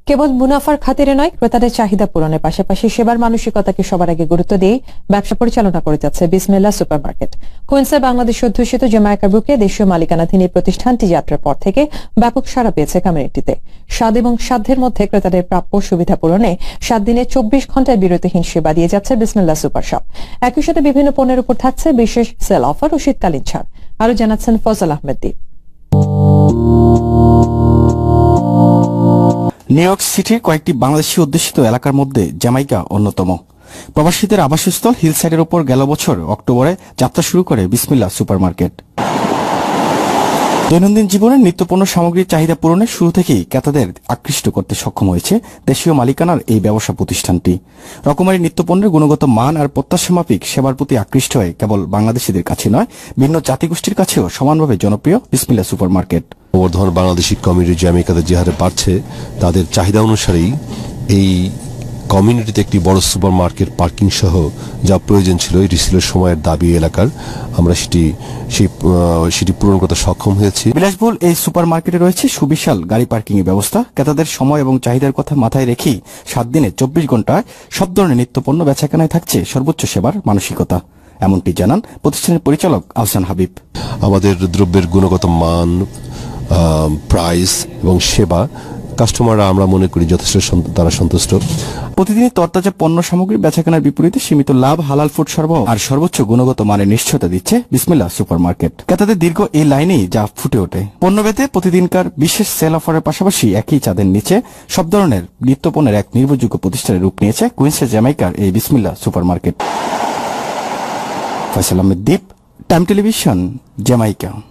কেবল মুনাফার খাতিরে নয়, ক্রেতাদের চাহিদা পূরণের পাশাপাশি সেবার মানসিকতাকে সবার আগে গুরুত্ব দিয়ে ব্যবসা পরিচালনা করে যাচ্ছে বিসমিল্লাহ সুপারমার্কেট। কুইন্সে বাংলাদেশ অধ্যুষিত জ্যামাইকার বুকে দেশীয় মালিকানাধীন এই প্রতিষ্ঠানটি যাত্রার পর থেকে ব্যাপক সাড়া পেয়েছে কমিউনিটিতে। স্বাদ এবং সাধ্যের মধ্যে ক্রেতাদের প্রাপ্য সুবিধা পূরণে 7 দিনে 24 ঘন্টায় বিরতিহীন সেবা দিয়ে যাচ্ছে বিসমিল্লাহ সুপার শপ। একই সাথে বিভিন্ন পণ্যের উপর থাকছে বিশেষ সেল অফার ও শীতকালীন ছাড়। আরো জানাচ্ছেন ফজল আহমেদ দীপ। নিউ ইয়র্ক সিটির কয়েকটি বাংলাদেশি অধ্যুষিত এলাকার মধ্যে জ্যামাইকা অন্যতম। প্রবাসীদের আবাসস্থল হিলসাইডের ওপর গেল বছর অক্টোবরে যাত্রা শুরু করে বিসমিল্লাহ সুপারমার্কেট। দৈনন্দিন জীবনের নিত্যপণ্য সামগ্রীর চাহিদা পূরণে শুরু থেকেই ক্রেতাদের আকৃষ্ট করতে সক্ষম হয়েছে দেশীয় মালিকানার এই ব্যবসা প্রতিষ্ঠানটি। রকমারি নিত্যপণ্যের গুণগত মান আর প্রত্যাশামাফিক সেবার প্রতি আকৃষ্ট হয়ে কেবল বাংলাদেশিদের কাছে নয়, ভিন্ন জাতিগোষ্ঠীর কাছেও সমানভাবে জনপ্রিয় বিসমিল্লাহ সুপারমার্কেট। প্রবর্ধমান বাংলাদেশি কমিউনিটি জ্যামাইকাতে যে হারে বাড়ছে, তাদের চাহিদা অনুসারেই এই কমিউনিটিতে একটি বড় সুপার মার্কেট পার্কিং সহ যা প্রয়োজন ছিল, এটি ছিল সময়ের দাবি এলাকার। আমরা সেটি পূরণ করতে সক্ষম হয়েছি। বিলাসবহুল এই সুপার মার্কেটে রয়েছে সুবিশাল গাড়ি পার্কিং এর ব্যবস্থা। ক্রেতাদের সময় এবং চাহিদার কথা মাথায় রেখেই 7 দিনে 24 ঘন্টায় সব ধরনের নিত্যপণ্য বেচাকেনায় থাকছে সর্বোচ্চ সেবার মানসিকতা, এমনটি জানান প্রতিষ্ঠানের পরিচালক আহসান হাবিব। আমাদের দ্রব্যের গুণগত মান, প্রাইস এবং সেবা কাস্টমাররা আমরা মনে করি যথেষ্ট তারা সন্তুষ্ট। প্রতিদিনই তরতাজা পণ্য সামগ্রী বেচাকেনার বিপরীতে সীমিত লাভ, হালাল ফুড সরবরাহ আর সর্বোচ্চ গুণগত মানের নিশ্চয়তা দিচ্ছে বিসমিল্লাহ সুপারমার্কেট। ক্রেতাদের দীর্ঘ এই লাইনেই যা ফুটে ওঠে। পণ্য পেতে প্রতিদিনকার বিশেষ সেল অফারের পাশাপাশি একই চাঁদের নিচে সব ধরনের নিত্যপণ্যের এক নির্ভরযোগ্য প্রতিষ্ঠানের রূপ নিয়েছে কুইন্সে জ্যামাইকার এই Bismillah supermarket. Faisal Ahmed Deep, Time Television, Jamaica.